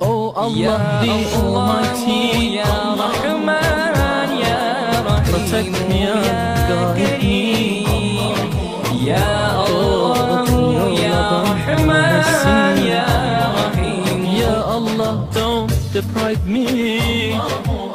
Oh Allah, the Almighty, Ya Rahman, Ya Rahim, protect me and guide me. Ya Allah, Ya Rahman, Ya Rahim, Ya Allah, don't deprive me